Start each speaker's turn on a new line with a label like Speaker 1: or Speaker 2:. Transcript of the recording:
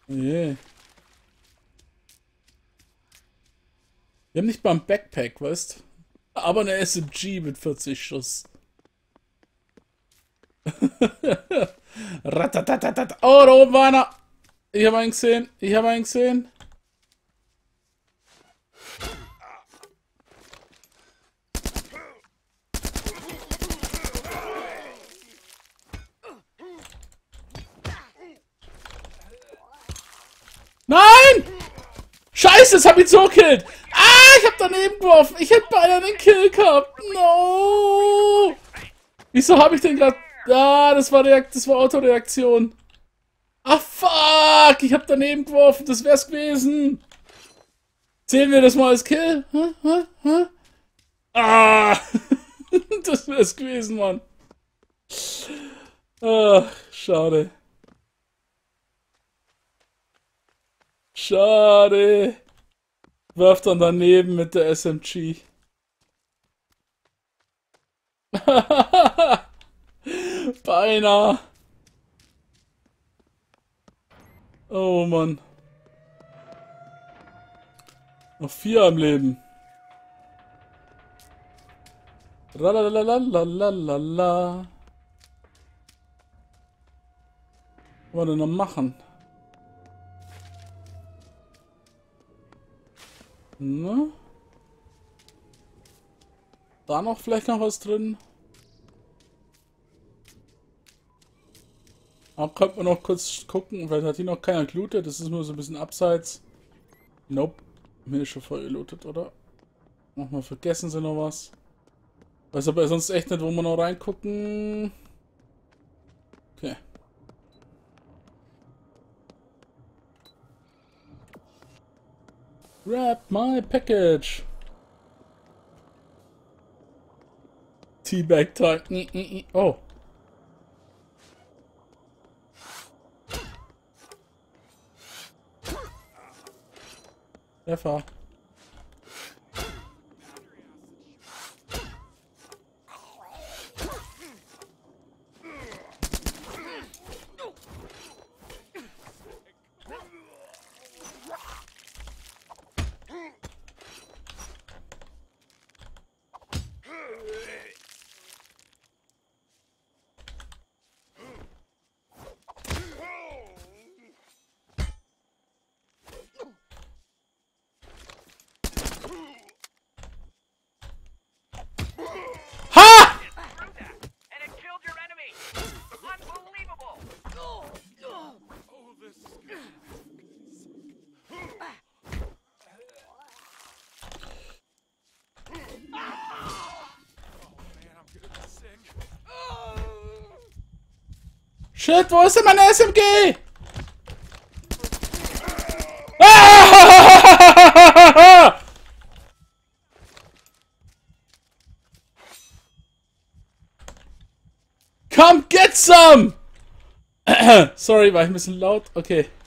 Speaker 1: Yeah. Wir haben nicht mal ein Backpack, weißt? Aber eine SMG mit 40 Schuss. Ratatatatat. Oh, da oben war einer. Ich habe einen gesehen. Ich habe einen gesehen. Nein! Scheiße, das hab ich so gekillt. Ah, ich hab daneben geworfen. Ich hätte beinahe den Kill gehabt. No! Wieso habe ich denn gerade... Ah, das war Autoreaktion. Ah, fuck! Ich hab daneben geworfen. Das wär's gewesen. Zählen wir das mal als Kill? Ah! Das wär's gewesen, Mann. Ah, schade. Schade. Wirft dann daneben mit der SMG. Beinahe. Oh Mann. Noch 4 am Leben. Ralalalalalalala. Was wollen wir denn noch machen? Ne? Da noch vielleicht noch was drin? Aber könnte man noch kurz gucken, vielleicht hat hier noch keiner gelootet, das ist nur so ein bisschen abseits. Nope. Mir ist schon voll gelootet, oder? Nochmal vergessen sie noch was. Weiß aber sonst echt nicht, wo wir noch reingucken. Okay. Grab my package. Teabag time. Oh. Treffer. Ha!
Speaker 2: And it killed your enemy! Unbelievable!
Speaker 1: Shit, wo ist denn meine SMG? Ah! Come get some! Sorry, war ich ein bisschen laut? Okay.